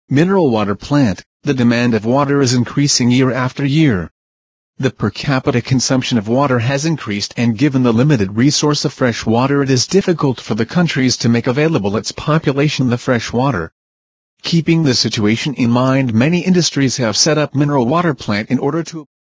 mineral water plant, the demand of water is increasing year after year. The per capita consumption of water has increased, and given the limited resource of fresh water, it is difficult for the countries to make available its population the fresh water. Keeping the situation in mind, many industries have set up mineral water plant in order to